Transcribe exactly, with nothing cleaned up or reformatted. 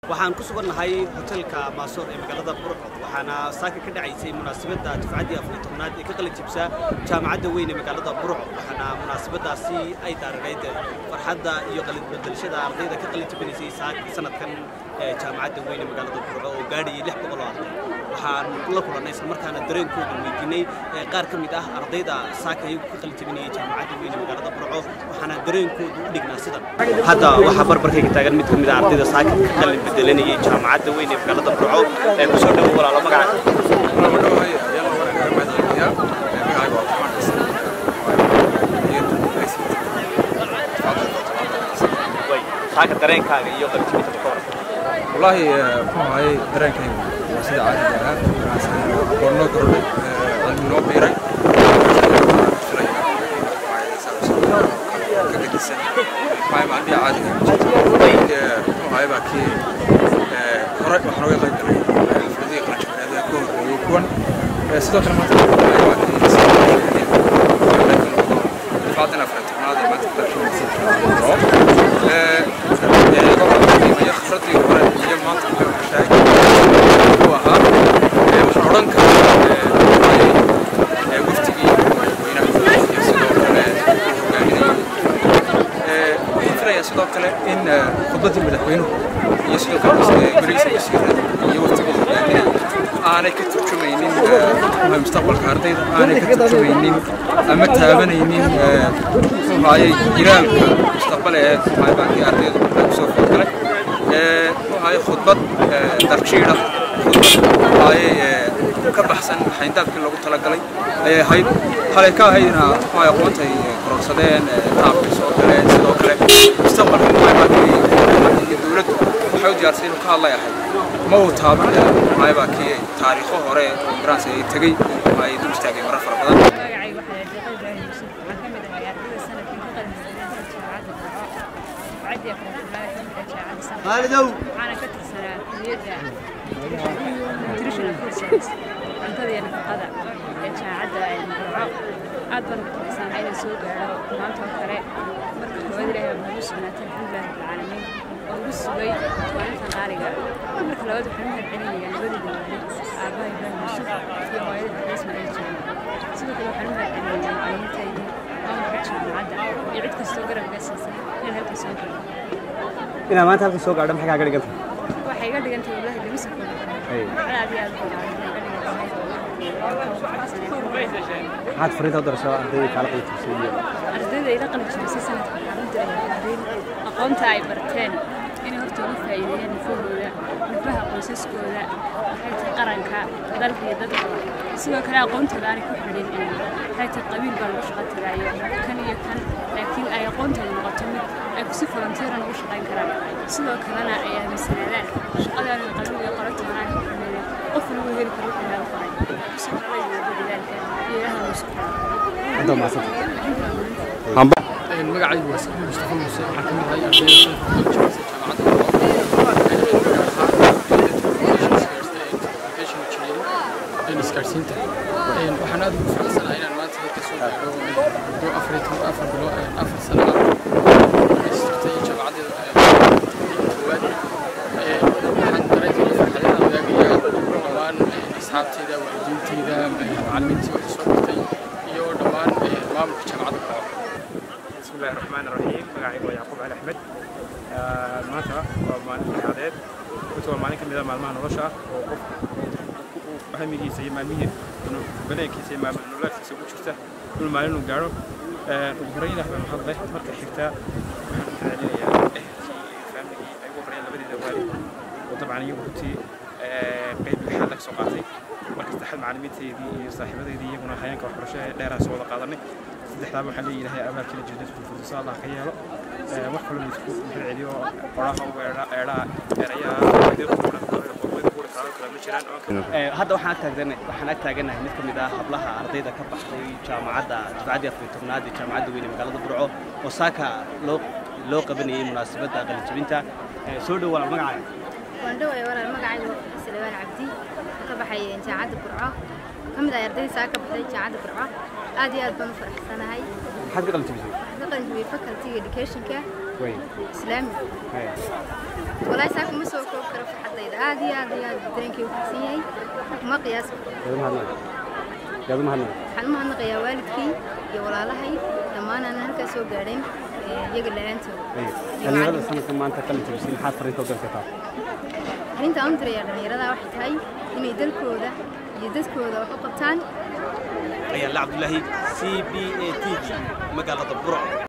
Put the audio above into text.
waxaan ku sugannahay hotelka Maasoor ee magaalada Burco waxaana saaka ka dhacaysay munaasabadda dufcadii afar iyo tobnaad ee ka qalin jabisa jaamacadda weyn ee magaalada Burco waxaana munaasabadaasi ay daaranayd farxadda iyo qalin bedelashada ardayda ka qalin jabinaysay sanadkan jaamacadda weyn ee magaalada Burco oo gaadhay lix boqol oo arday waxaan la kulannay isla markaana dareenkooda weydiinay qaar ka mid ah ardayda saaka ay ka qalin jabinayay jaamacadda weyn ee magaalada Burco waxaana dareenkooda u dhignaa sidan hadda waxa barbarkayga taagan mid ka mid ah ardayda saaka ka qalin bedelanayay jaamacadda weyn ee magaalada Burco ee ku soo dhaw walaalo magaca saaka dareenkaaga iyo qalin jabinta ka hor والله فهاي درنك هي سيد عادي جرا كورنو كورنو علمنا بيري ما ما عندي عادي فهاي باكي قرأت محروق غير فريق رجع هذا كون يكون سيد كلام فاتنا فرت هذا ما تقدر شو نسيت يا خسرتي هي منطقة شيء هو هذا وش عرضك وفتي وين يسدوا كله فريق يسدوا كله إن خطة المدحين يسدوا كله بريس يسير يوفتي أنا كنت شومينين مستقبل كاردي أنا كنت شومينين أما تابنينين هاي جيران مستقبل هاي باقي أردي سوف كله هاي خطبة ترشيدة خطبة هاي كبحسن حينداب كل لغة تلاقي هاي هاي كاهينا هاي قوانت هاي كروسدين تعبي صوت كله صوت كله مستقبل هاي باقي الدولة وحيد جالسين وكالله يا حي موت هذا هاي باقي تاريخه هراء دراسة تجي هاي دمستاجي مرة فربنا خالدو أنا كنت سنة كلية nutritional food science cuntada iyo nafaqada ee jaamacadda Burco aad baan ku tirsanay inaan soo gaaro maanta oo kale marka hooyada Ilaahay baa ugu sugnaatay alxamdulillaah rabbil caalamiin oo ugu sugay maalintan qaaliga marka labaad waxaan u mahadcelinayaa labadii waalid aabahay Ibraahim Yuusuf iyo hooyada Ismaaciil Jaamac sidoo kale waxaan u mahadcelinayaa macallimiintayda maamulka jaamacadda iyo cid kastoo garab iga siisay inaan halkaas soo gaaro ina maanta halka soo gaadho maxay ka dhigantay waxay ga dhigantay wallahi lama soo koobi ay aad iyo aad u had fariinta darasho ardayda kala qaybtisay ardayda ila qalin jabisay sanadka xarunta ardayda aqoonta ay barteen inay horta uga faa'iideeyaan nafahooda nafaha qoysaskooda waxay qaranka dalka iyo dadka sidoo kale aqoontooda aanay ku xidhin waxay tahay qabiil baa lagu shaqo tagaayo kan iyo kan laakiin ay aqoontooda noqoto mid ay ku si volunteer ugu shaqayn karaan sidoo kalena ay aaminsanadaan shaqadan qabiil iyo qorata aan ku xidhin qof lagu heli karo in la qoray sidoo kale dadaalka iyo ilaha subhanahu هذا ما صدق magacaygu waa Saxib Mustafa Muuse waxaan ka mid ahay ardayda jaamacadda isgaarsiinta waxaan aad ugu faraxsanahay inaan maanta halka soo gaaro muddo afar iyo toban afar bilo afar sano ah dhamaystirtay jaamacadda koowaad waxaan dareemay farxadda wadaagaya dhammaan asxaabteyda waalidiinteyda macallimiintii wax soo bartay iyo dhammaan maamulka jaamacadda بسم الله الرحمن الرحيم magacaygu waa Yacquub Ali Axmed maanta waa maalin farxadeed waa maalin kamid ah maalmaha nolosha oo qof ahamigiisa iyo maalmihiisa badankiisa iyo noloshiisa ugu jirta inuu maalin uu gaaro ugu horreyn ah maxad leh marka xigta waxaan raadinayaa family ay ugu horreyn labadii waalid oo dabcan iyagu runtii qayb lixaad laga soo qaatay marka saddexaad macallimiinteedii iyo saaxiibadeedii iyaguna hayaanka waxbarasho ee dheeraad soo wada qaadanay saddexdaaba waxaan leeyahay abaalkina jannada firdawsa Allah ka yeelo wax kale oo isku celiyo qoraha weera eera erayaa hadda waxaan ag taaganahay waxaan ag taaganahay mid kamid ah hablaha ardayda ka baxday jaamacadda dufcadii afar iyo tobnaad ee jaamacadda weyn ee magaalada Burco oo saaka loo loo qabanayay munaasabadda qalin jabinta soo dhawaad magacaaga waan dhawaay walaal magacaygu Salawaan Cabdi ka baxay jaamacadda Burco kamid ah ardayda saaka ka baxday jaamacadda Burco aad iyo aad baan u faraxsanahay maxaad ka qalin jabisay waxaan ka qalin jabiyay faculty education-ka إسلامي والله ساكن مسوي كوب كرف حتى إذا هذه هذه درينكي وحسيني ما قياس يا ما هنا حن ما هنقي يا والدكي يا ولا لهي لما أنا نهلك سوق قارين يجي اللي أنتو يعني هذا السنة كمان تكلمت بس إن حاط فريق وقف كتاب أنت أنتري يعني رضا واحد هاي إن يدلكوا ده يدلكوا ده وحقبتان أي الله عبد الله سي بي إي تي في مقالة برعو.